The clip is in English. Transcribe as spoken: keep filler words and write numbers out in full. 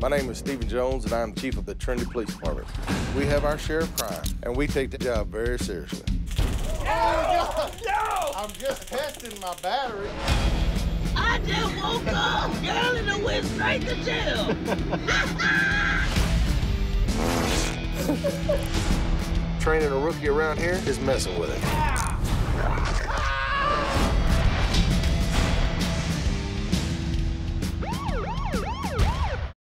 My name is Stephen Jones, and I'm chief of the Trinity Police Department. We have our share of crime, and we take the job very seriously. Yo! Yo! I'm just testing my battery. I just woke up, girl, and I went straight to jail. Training a rookie around here is messing with it.